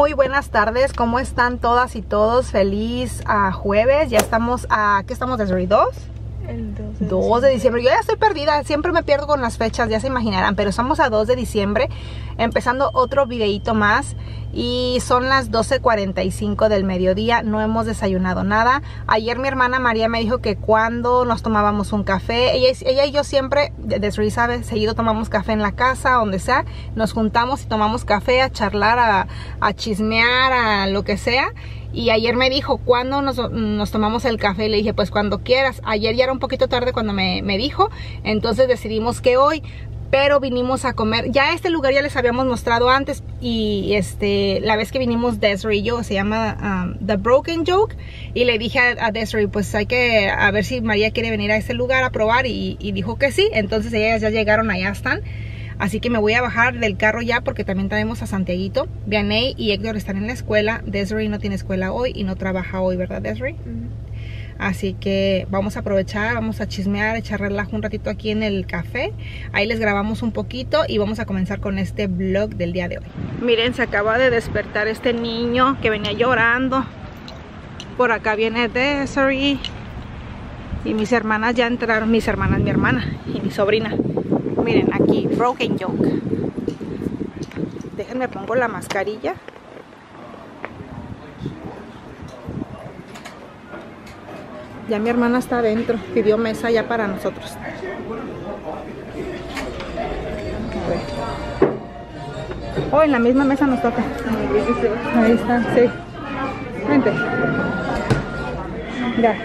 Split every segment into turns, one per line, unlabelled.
Muy buenas tardes, ¿cómo están todas y todos? Feliz jueves, ya estamos ¿qué estamos, Desiree? ¿2?
El
2 de diciembre. Yo ya estoy perdida, siempre me pierdo con las fechas, ya se imaginarán, pero estamos a 2 de diciembre, empezando otro videito más. Y son las 12:45 del mediodía, no hemos desayunado nada. Ayer mi hermana María me dijo que cuando nos tomábamos un café, ella y yo siempre, Desiree sabe, seguido tomamos café en la casa, donde sea, nos juntamos y tomamos café a charlar, a chismear, a lo que sea. Y ayer me dijo, ¿cuándo nos tomamos el café? Le dije, pues cuando quieras. Ayer ya era un poquito tarde cuando me dijo, entonces decidimos que hoy. Pero vinimos a comer, ya este lugar ya les habíamos mostrado antes. Y la vez que vinimos Desiree y yo, se llama The Broken Joke. Y le dije a Desiree, pues hay que, a ver si María quiere venir a ese lugar a probar. Y dijo que sí, entonces ellas ya llegaron, allá están. Así que me voy a bajar del carro ya, porque también traemos a Santiaguito. Vianey y Héctor están en la escuela. Desiree no tiene escuela hoy y no trabaja hoy, ¿verdad, Desiree? Así que vamos a aprovechar, vamos a chismear, echar relajo un ratito aquí en el café. Ahí les grabamos un poquito y vamos a comenzar con este vlog del día de hoy. Miren, se acaba de despertar este niño que venía llorando. Por acá viene Desiree. Y mis hermanas ya entraron, mi hermana y mi sobrina. Miren aquí, Broken Joke. Déjenme pongo la mascarilla. Ya mi hermana está adentro, pidió mesa ya para nosotros. Oh, en la misma mesa nos toca. Ahí está, sí. Vente. Ya.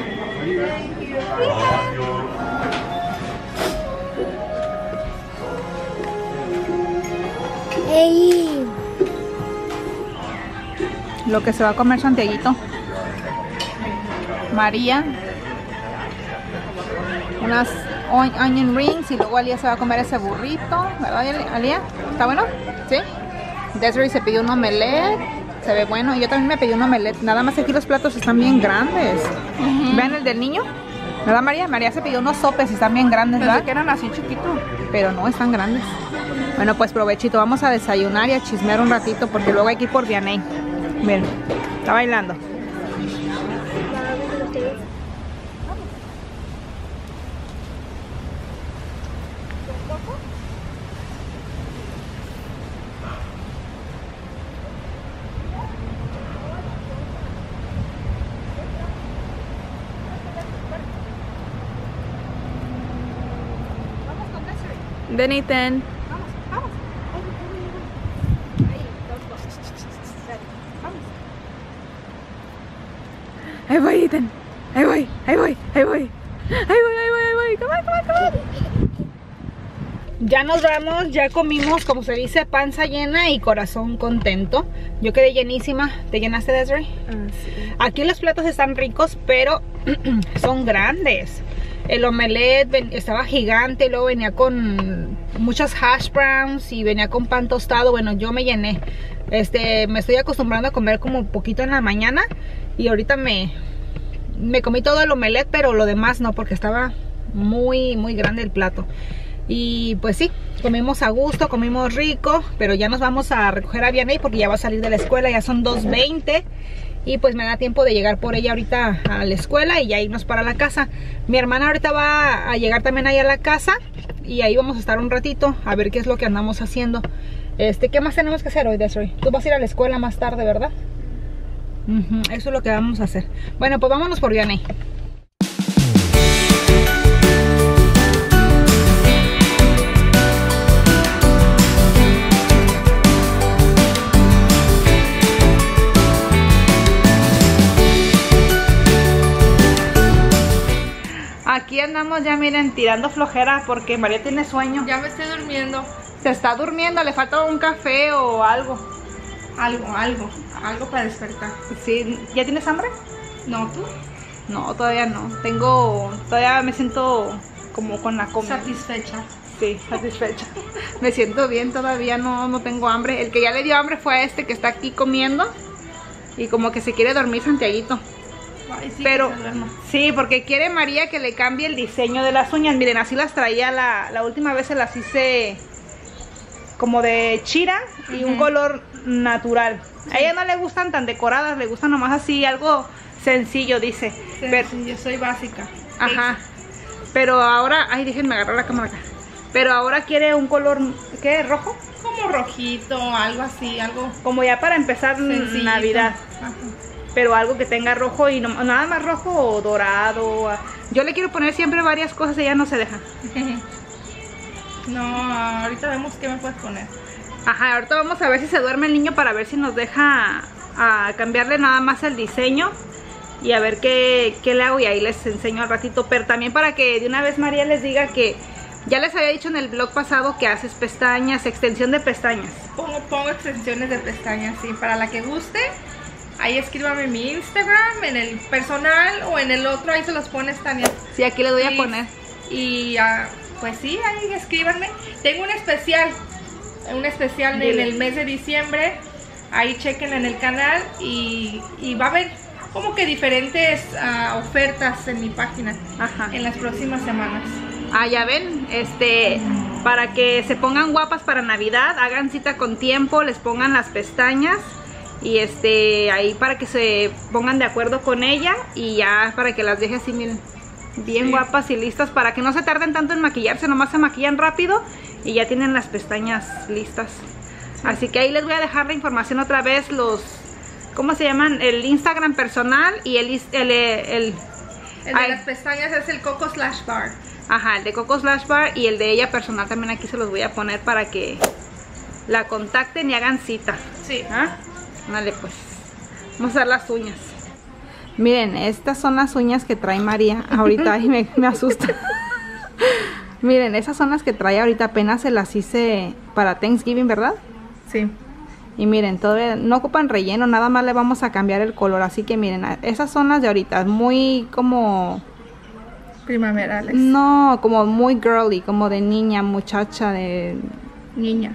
Ey.
Lo que se va a comer Santiaguito, María, unas onion rings, y luego Alía se va a comer ese burrito, ¿verdad, Alía? ¿Está bueno? ¿Sí? Desiree se pidió un omelette, se ve bueno, y yo también me pedí un omelette, nada más que aquí los platos están bien grandes. ¿Ven el del niño? ¿Verdad, María? María se pidió unos sopes y están bien grandes, ¿verdad?
Pensé que eran así chiquitos.
Pero no, están grandes. Bueno, pues provechito, vamos a desayunar y a chismear un ratito, porque luego hay que ir por Vianey. Miren, está bailando.
Ven, Ethan.
Vamos.
Ahí voy, Ethan. Ahí voy. Come on.
Ya nos vamos, ya comimos, como se dice, panza llena y corazón contento. Yo quedé llenísima. ¿Te llenaste, Desiree?
Sí.
Aquí los platos están ricos, pero son grandes. El omelette estaba gigante, luego venía con muchas hash browns y venía con pan tostado. Bueno, yo me llené. Me estoy acostumbrando a comer como un poquito en la mañana, y ahorita me comí todo el omelette, pero lo demás no, porque estaba muy grande el plato. Y pues sí, comimos a gusto, comimos rico, pero ya nos vamos a recoger a Vianey porque ya va a salir de la escuela, ya son 2:20. Y pues me da tiempo de llegar por ella ahorita a la escuela y ya irnos para la casa. Mi hermana ahorita va a llegar también ahí a la casa, y ahí vamos a estar un ratito a ver qué es lo que andamos haciendo. ¿Qué más tenemos que hacer hoy, Desiree? Tú vas a ir a la escuela más tarde, ¿verdad? Eso es lo que vamos a hacer. Bueno, pues vámonos por Vianey. Aquí andamos ya, miren, tirando flojera porque María tiene sueño.
Ya me estoy durmiendo.
Se está durmiendo, le falta un café o algo.
Algo para despertar.
Sí, ¿ya tienes hambre?
No, ¿tú?
No, todavía no. Todavía me siento como con la comida.
Satisfecha.
Sí, satisfecha. Me siento bien, todavía no tengo hambre. El que ya le dio hambre fue a que está aquí comiendo. Y como que se quiere dormir Santiaguito.
Ay, sí,
pero sí, porque quiere María que le cambie el diseño de las uñas. Miren, así las traía la última vez, se las hice como de chira y un color natural. A ella no le gustan tan decoradas, le gustan nomás así, algo sencillo, dice.
Sí, yo soy básica.
Ajá. Pero ahora, ay, déjenme agarrar la cámara acá. Pero ahora quiere un color, ¿qué? ¿Rojo?
Como rojito, algo así, algo
Como ya para empezar
sencillito.
Navidad.
Ajá.
Pero algo que tenga rojo y no, nada más rojo o dorado. Yo le quiero poner siempre varias cosas y ella no se deja.
No, ahorita vemos qué me puedes poner.
Ajá, ahorita vamos a ver si se duerme el niño para ver si nos deja cambiarle nada más el diseño y a ver qué le hago y ahí les enseño al ratito. Pero también para que de una vez María les diga que ya les había dicho en el vlog pasado que haces pestañas, extensión de pestañas.
Pongo extensiones de pestañas, sí, para la que guste. Ahí escríbame en mi Instagram, en el personal o en el otro, ahí se los pones, Tania.
Sí, aquí le doy a poner.
Y pues sí, ahí escríbanme. Tengo un especial en el mes de diciembre. Ahí chequen en el canal y va a haber como que diferentes ofertas en mi página.
Ajá.
En las próximas semanas.
Ya ven, para que se pongan guapas para Navidad, hagan cita con tiempo, les pongan las pestañas y ahí para que se pongan de acuerdo con ella y ya para que las deje así, miren, bien guapas y listas, para que no se tarden tanto en maquillarse, nomás se maquillan rápido y ya tienen las pestañas listas. Así que ahí les voy a dejar la información otra vez, los, ¿cómo se llaman? El Instagram personal y el de
las pestañas es el Coco/Bar.
Ajá, el de Coco/Bar y el de ella personal también aquí se los voy a poner para que la contacten y hagan cita.
Sí.
Vale, pues vamos a hacer las uñas. Miren, estas son las uñas que trae María ahorita. Ay, me asusta. Miren, esas son las que trae ahorita. Apenas se las hice para Thanksgiving, ¿verdad?
Sí.
Y miren, todavía no ocupan relleno, nada más le vamos a cambiar el color. Así que miren, esas son las de ahorita, muy como...
primaverales.
No, como muy girly, como de niña, muchacha, de
niña.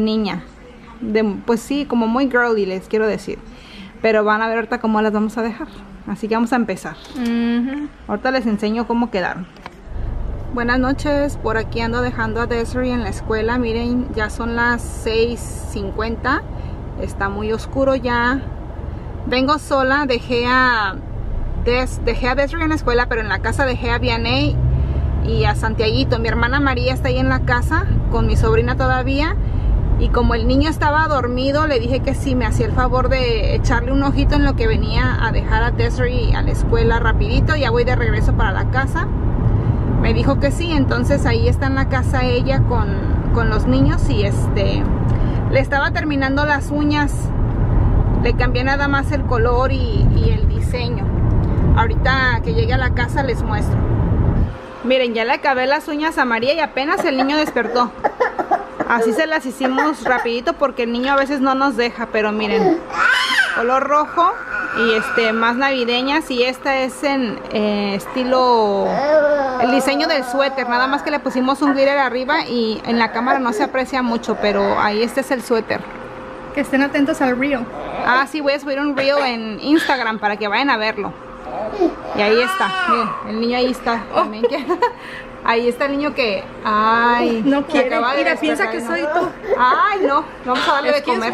Pues sí, como muy girly les quiero decir. Pero van a ver ahorita cómo las vamos a dejar. Así que vamos a empezar. Ahorita les enseño cómo quedaron. Buenas noches, por aquí ando dejando a Desiree en la escuela. Miren, ya son las 6:50. Está muy oscuro ya. Vengo sola, dejé a Desiree en la escuela, pero en la casa dejé a Vianney y a Santiaguito. Mi hermana María está ahí en la casa con mi sobrina todavía. Y como el niño estaba dormido, le dije que sí, me hacía el favor de echarle un ojito en lo que venía a dejar a Desiree a la escuela rapidito. Ya voy de regreso para la casa. Me dijo que sí, entonces ahí está en la casa ella con los niños y le estaba terminando las uñas. Le cambié nada más el color y el diseño. Ahorita que llegue a la casa les muestro. Miren, ya le acabé las uñas a María y apenas el niño despertó. Así se las hicimos rapidito porque el niño a veces no nos deja, pero miren, color rojo y más navideñas, y esta es en estilo, el diseño del suéter, nada más que le pusimos un glitter arriba y en la cámara no se aprecia mucho, pero ahí este es el suéter.
Que estén atentos al reel.
Sí, voy a subir un reel en Instagram para que vayan a verlo. Y ahí está, miren, el niño ahí está también. Ahí está el niño que, ay,
no quiere,
mira,
piensa que soy tú.
Ay, no, vamos a darle de comer.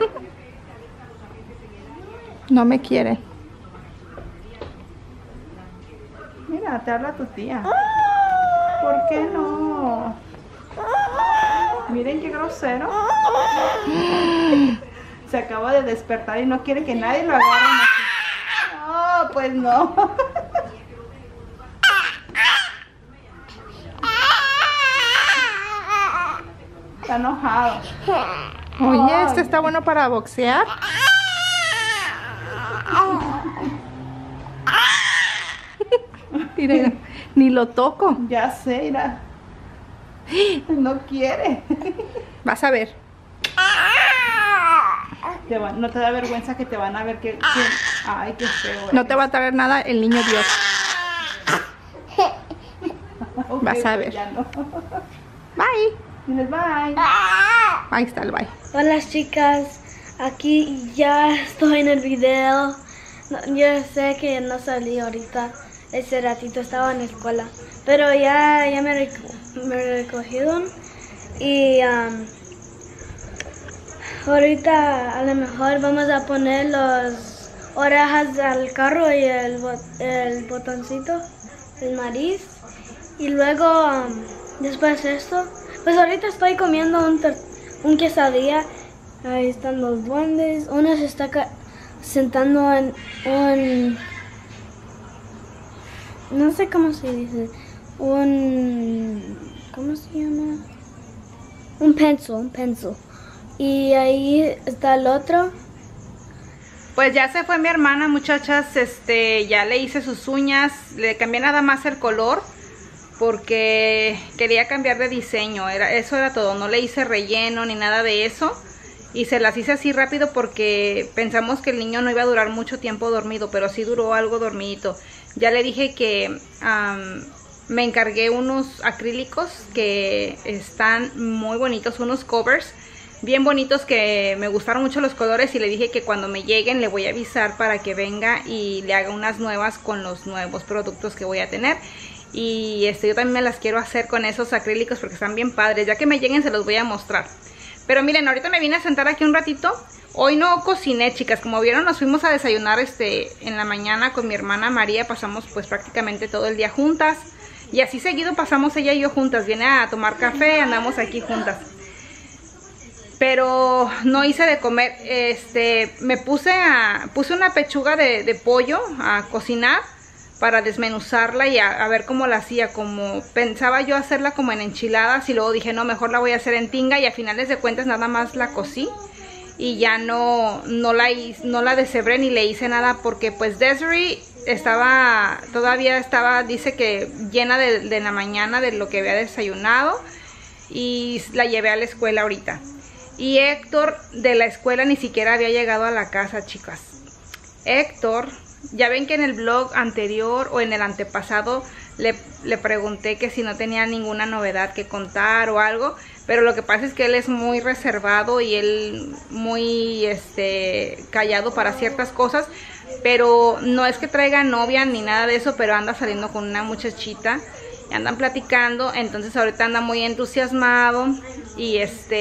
No me quiere. Mira, te habla tu tía. ¿Por qué no? Miren qué grosero. Se acaba de despertar y no quiere que nadie lo agarre. No, pues no. Está enojado. Oye, este está bueno para boxear. Mira, ni lo toco. Ya sé, mira. No quiere. Vas a ver. No te da vergüenza que te van a ver que ay, qué feo. No te va a traer nada el niño Dios. Okay, vas a ver. No. Bye. Diles bye. Ahí está el bye.
Hola chicas, aquí ya estoy en el video. Yo sé que no salí ahorita, ese ratito estaba en la escuela, pero ya me recogieron y ahorita a lo mejor vamos a poner las orejas al carro y el botoncito, el nariz. Y luego, después de esto, pues ahorita estoy comiendo un quesadilla. Ahí están los duendes. Uno se está sentando en un... No sé cómo se dice. ¿Cómo se llama? Un pencil. Y ahí está el otro.
Pues ya se fue mi hermana, muchachas. Ya le hice sus uñas. Le cambié nada más el color porque quería cambiar de diseño. Eso era todo. No le hice relleno ni nada de eso. Y se las hice así rápido porque pensamos que el niño no iba a durar mucho tiempo dormido, pero sí duró algo dormidito. Ya le dije que me encargué unos acrílicos que están muy bonitos, unos covers bien bonitos que me gustaron mucho los colores, y le dije que cuando me lleguen le voy a avisar para que venga y le haga unas nuevas con los nuevos productos que voy a tener. Y yo también me las quiero hacer con esos acrílicos porque están bien padres. Ya que me lleguen se los voy a mostrar. Pero miren, ahorita me vine a sentar aquí un ratito. Hoy no cociné, chicas. Como vieron, nos fuimos a desayunar en la mañana con mi hermana María. Pasamos pues prácticamente todo el día juntas. Y así seguido pasamos ella y yo juntas. Viene a tomar café, andamos aquí juntas. Pero no hice de comer. Me puse una pechuga de pollo a cocinar para desmenuzarla y a ver cómo la hacía. Como pensaba yo hacerla como en enchiladas, y luego dije no, mejor la voy a hacer en tinga, y a finales de cuentas nada más la cocí y ya no la deshebré ni le hice nada, porque pues Desiree todavía estaba, dice que llena de la mañana de lo que había desayunado, y la llevé a la escuela ahorita. Y Héctor de la escuela ni siquiera había llegado a la casa, chicas. Héctor, ya ven que en el vlog anterior o en el antepasado le pregunté que si no tenía ninguna novedad que contar o algo, pero lo que pasa es que él es muy reservado y él muy callado para ciertas cosas. Pero no es que traiga novia ni nada de eso, pero anda saliendo con una muchachita y andan platicando. Entonces ahorita anda muy entusiasmado y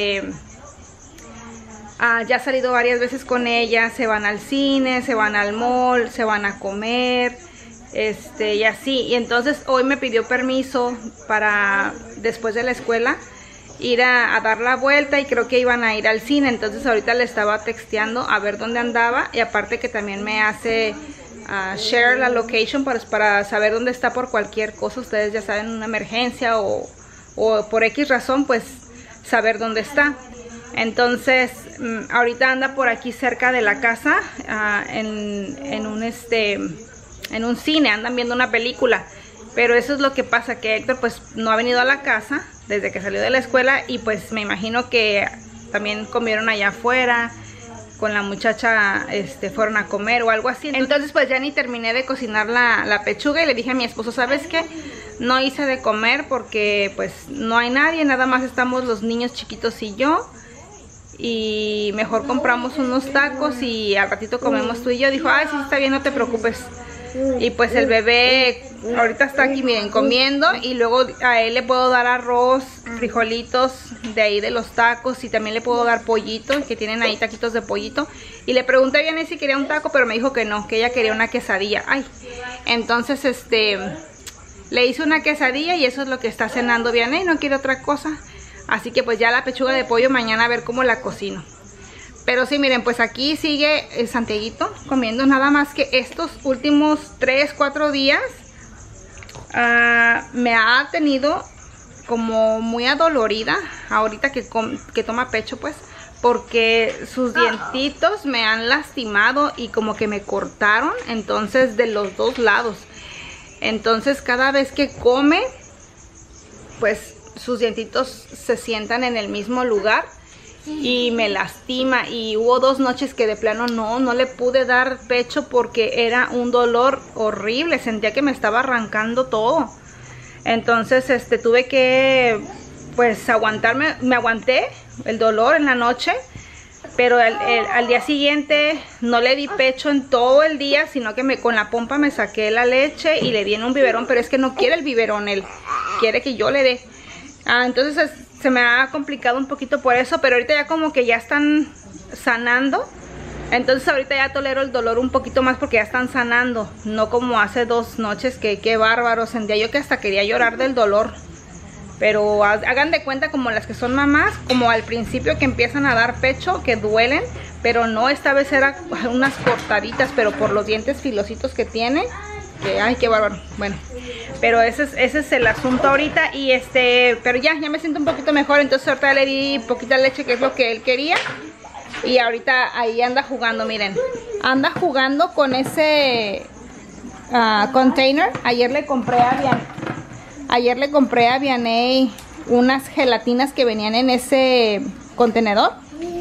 ya ha salido varias veces con ella. Se van al cine, se van al mall, se van a comer, y así. Y entonces hoy me pidió permiso para después de la escuela ir a dar la vuelta, y creo que iban a ir al cine. Entonces ahorita le estaba texteando a ver dónde andaba, y aparte que también me hace share la location para saber dónde está por cualquier cosa. Ustedes ya saben, una emergencia o por X razón, pues saber dónde está. Entonces ahorita anda por aquí cerca de la casa, en un cine, andan viendo una película. Pero eso es lo que pasa, que Héctor pues no ha venido a la casa desde que salió de la escuela, y pues me imagino que también comieron allá afuera con la muchacha, fueron a comer o algo así. Entonces pues ya ni terminé de cocinar la pechuga, y le dije a mi esposo, ¿sabes qué? No hice de comer porque pues no hay nadie, nada más estamos los niños chiquitos y yo, y mejor compramos unos tacos y al ratito comemos tú y yo. Dijo, ay, sí, está bien, no te preocupes. Y pues el bebé ahorita está aquí, miren, comiendo, y luego a él le puedo dar arroz, frijolitos de ahí de los tacos, y también le puedo dar pollito, que tienen ahí taquitos de pollito. Y le pregunté a Vianney si quería un taco, pero me dijo que no, que ella quería una quesadilla. Ay, entonces le hice una quesadilla, y eso es lo que está cenando Vianney, no quiere otra cosa. Así que pues ya la pechuga de pollo mañana a ver cómo la cocino. Pero sí, miren, pues aquí sigue el Santiaguito comiendo, nada más que estos últimos 3-4 días me ha tenido como muy adolorida, ahorita que toma pecho, pues, porque sus dientitos me han lastimado y como que me cortaron, entonces de los dos lados. Entonces cada vez que come, pues sus dientitos se sientan en el mismo lugar y me lastima. Y hubo 2 noches que de plano no le pude dar pecho porque era un dolor horrible, sentía que me estaba arrancando todo. Entonces tuve que pues aguantarme, me aguanté el dolor en la noche, pero al día siguiente no le di pecho en todo el día, sino que con la pompa me saqué la leche y le di en un biberón, pero es que no quiere el biberón, él quiere que yo le dé. Entonces se me ha complicado un poquito por eso, pero ahorita ya como que ya están sanando. Entonces ahorita ya tolero el dolor un poquito más porque ya están sanando. No como hace 2 noches que qué bárbaro. Sentía yo que hasta quería llorar del dolor. Pero hagan de cuenta como las que son mamás, como al principio que empiezan a dar pecho, que duelen. Pero no, esta vez era unas cortaditas, pero por los dientes filositos que tiene. Que, ay, qué bárbaro. Bueno, pero ese es el asunto ahorita. Y pero ya me siento un poquito mejor. Entonces ahorita le di poquita leche, que es lo que él quería. Y ahorita ahí anda jugando, miren. Anda jugando con ese container. Ayer le compré a Vianey unas gelatinas que venían en ese contenedor.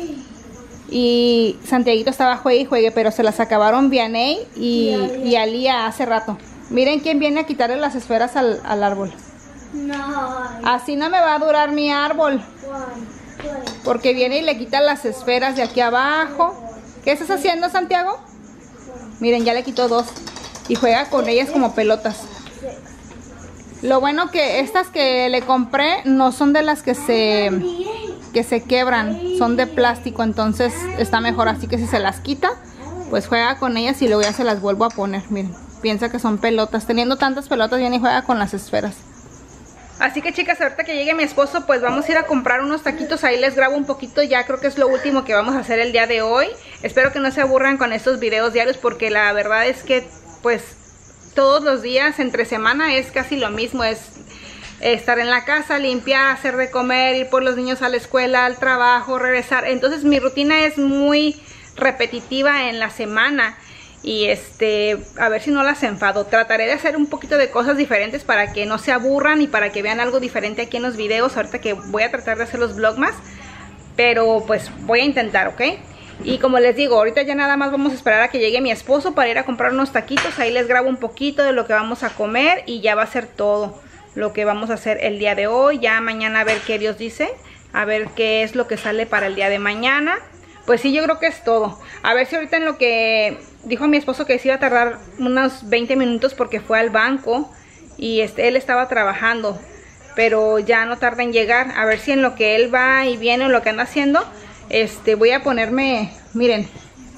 Y Santiaguito estaba juegue y juegue, pero se las acabaron Vianey y Alía hace rato. Miren quién viene a quitarle las esferas al árbol.
No.
Así no me va a durar mi árbol. Porque viene y le quita las esferas de aquí abajo. ¿Qué estás haciendo, Santiago? Miren, ya le quitó 2. Y juega con ellas como pelotas. Lo bueno que estas que le compré no son de las que se quebran. Son de plástico, entonces está mejor. Así que si se las quita, pues juega con ellas y luego ya se las vuelvo a poner. Miren, piensa que son pelotas. Teniendo tantas pelotas, viene y juega con las esferas. Así que, chicas, ahorita que llegue mi esposo, pues vamos a ir a comprar unos taquitos. Ahí les grabo un poquito, ya creo que es lo último que vamos a hacer el día de hoy. Espero que no se aburran con estos videos diarios, porque la verdad es que, pues, todos los días, entre semana, es casi lo mismo. Es estar en la casa, limpiar, hacer de comer, ir por los niños a la escuela, al trabajo, regresar. Entonces mi rutina es muy repetitiva en la semana. Y a ver si no las enfado. Trataré de hacer un poquito de cosas diferentes para que no se aburran y para que vean algo diferente aquí en los videos. Ahorita que voy a tratar de hacer los vlogmas, pero pues voy a intentar, ¿ok? Y como les digo, ahorita ya nada más vamos a esperar a que llegue mi esposo para ir a comprar unos taquitos. Ahí les grabo un poquito de lo que vamos a comer y ya va a ser todo lo que vamos a hacer el día de hoy. Ya mañana a ver qué Dios dice, a ver qué es lo que sale para el día de mañana. Pues sí, yo creo que es todo. A ver si ahorita en lo que dijo mi esposo que se iba a tardar unos 20 minutos porque fue al banco y él estaba trabajando, pero ya no tarda en llegar. A ver si en lo que él va y viene o lo que anda haciendo, voy a ponerme, miren,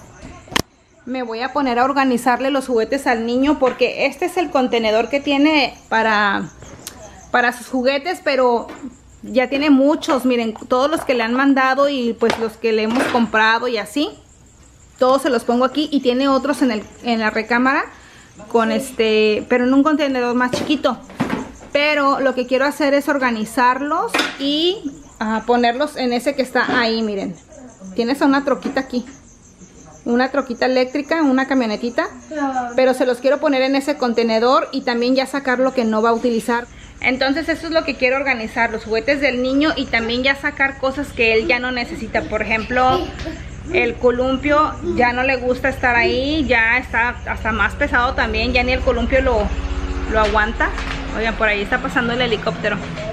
me voy a poner a organizarle los juguetes al niño, porque este es el contenedor que tiene para sus juguetes, pero ya tiene muchos. Miren, todos los que le han mandado y pues los que le hemos comprado y así, todos se los pongo aquí. Y tiene otros en la recámara con pero en un contenedor más chiquito. Pero lo que quiero hacer es organizarlos y ponerlos en ese que está ahí. Miren, tienes una troquita aquí, una troquita eléctrica, una camionetita, pero se los quiero poner en ese contenedor y también ya sacar lo que no va a utilizar. Entonces eso es lo que quiero organizar, los juguetes del niño, y también ya sacar cosas que él ya no necesita. Por ejemplo, el columpio ya no le gusta estar ahí, ya está hasta más pesado también, ya ni el columpio lo aguanta. Oigan, por ahí está pasando el helicóptero.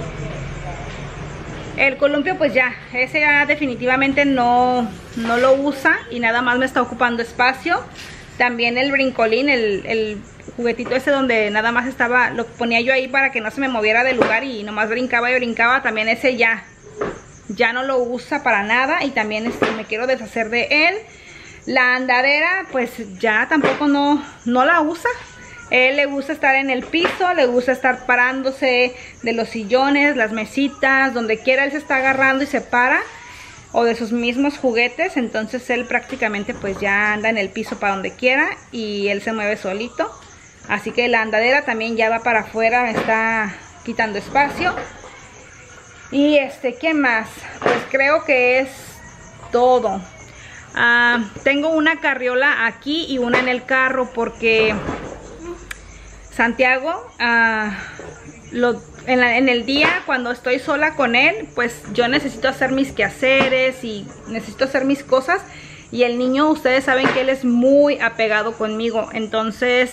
El columpio pues ya, ese ya definitivamente no lo usa y nada más me está ocupando espacio. También el brincolín, el juguetito ese donde nada más estaba, lo ponía yo ahí para que no se me moviera del lugar y nomás brincaba y brincaba. También ese ya no lo usa para nada y también me quiero deshacer de él. La andadera pues ya tampoco no la usa. Él le gusta estar en el piso, le gusta estar parándose de los sillones, las mesitas, donde quiera él se está agarrando y se para, o de sus mismos juguetes. Entonces él prácticamente pues ya anda en el piso para donde quiera y él se mueve solito. Así que la andadera también ya va para afuera, me está quitando espacio. Y ¿qué más? Pues creo que es todo. Tengo una carriola aquí y una en el carro porque Santiago en el día cuando estoy sola con él, pues yo necesito hacer mis quehaceres y necesito hacer mis cosas, y el niño, ustedes saben que él es muy apegado conmigo. Entonces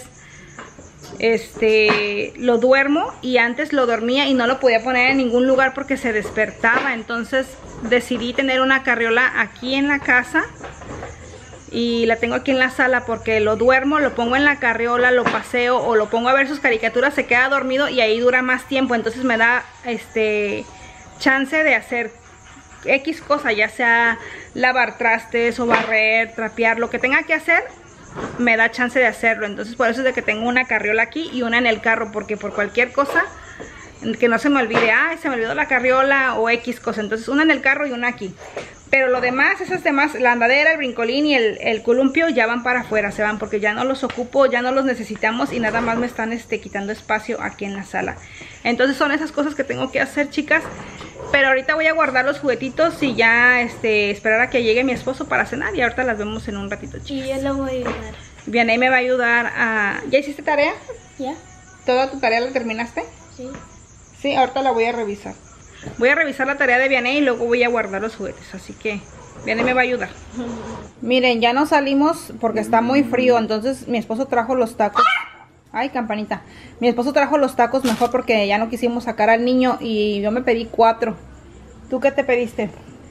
lo duermo, y antes lo dormía y no lo podía poner en ningún lugar porque se despertaba. Entonces decidí tener una carriola aquí en la casa y la tengo aquí en la sala porque lo duermo, lo pongo en la carriola, lo paseo o lo pongo a ver sus caricaturas, se queda dormido y ahí dura más tiempo. Entonces me da chance de hacer X cosa, ya sea lavar trastes o barrer, trapear, lo que tenga que hacer, me da chance de hacerlo. Entonces por eso es de que tengo una carriola aquí y una en el carro, porque por cualquier cosa que no se me olvide, ay, se me olvidó la carriola o X cosa, entonces una en el carro y una aquí. Pero lo demás, esas demás, la andadera, el brincolín y el columpio ya van para afuera, se van porque ya no los ocupo, ya no los necesitamos y nada más me están quitando espacio aquí en la sala. Entonces son esas cosas que tengo que hacer, chicas. Pero ahorita voy a guardar los juguetitos y ya esperar a que llegue mi esposo para cenar y ahorita las vemos en un ratito, chicas.
Y yo le voy a ayudar.
Bien, ahí me va a ayudar a... ¿Ya hiciste tarea?
¿Ya?
¿Toda tu tarea la terminaste?
Sí.
Sí, ahorita la voy a revisar. Voy a revisar la tarea de Vianey y luego voy a guardar los juguetes, así que Vianey me va a ayudar. Miren, ya no salimos porque está muy frío, entonces mi esposo trajo los tacos. Ay, campanita. Mi esposo trajo los tacos mejor porque ya no quisimos sacar al niño y yo me pedí 4. ¿Tú qué te pediste?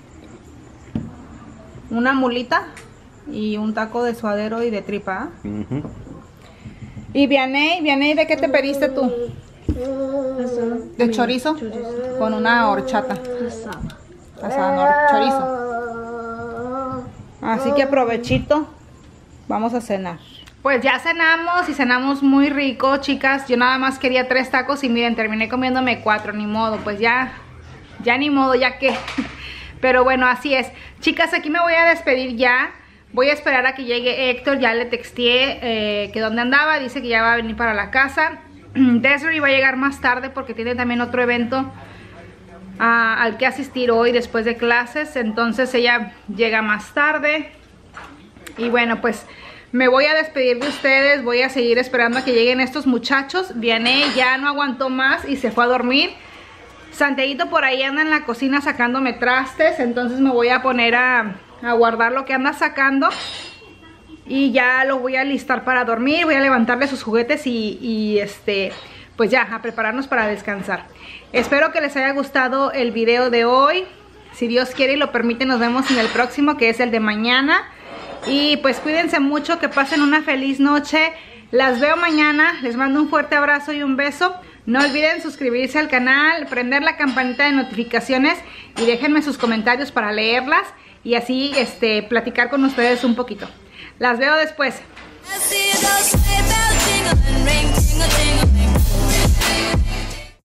Una mulita y un taco de suadero y de tripa. Y Vianey, ¿de qué te pediste tú? ¿De chorizo? Con una horchata. Asada, no, chorizo. Así que aprovechito. Vamos a cenar. Pues ya cenamos y cenamos muy rico, chicas. Yo nada más quería 3 tacos y miren, terminé comiéndome 4, ni modo. Pues ya ni modo, ya que. Pero bueno, así es. Chicas, aquí me voy a despedir ya. Voy a esperar a que llegue Héctor. Ya le texteé que dónde andaba. Dice que ya va a venir para la casa. Desiree va a llegar más tarde porque tiene también otro evento al que asistir hoy después de clases. Entonces ella llega más tarde. Y bueno, pues me voy a despedir de ustedes. Voy a seguir esperando a que lleguen estos muchachos. Vianey ya no aguantó más y se fue a dormir. Santiaguito por ahí anda en la cocina sacándome trastes. Entonces me voy a poner a guardar lo que anda sacando. Y ya lo voy a listar para dormir. Voy a levantarle sus juguetes y pues ya, a prepararnos para descansar. Espero que les haya gustado el video de hoy. Si Dios quiere y lo permite, nos vemos en el próximo, que es el de mañana. Y pues cuídense mucho, que pasen una feliz noche. Las veo mañana. Les mando un fuerte abrazo y un beso. No olviden suscribirse al canal, prender la campanita de notificaciones y déjenme sus comentarios para leerlas y así platicar con ustedes un poquito. Las veo después.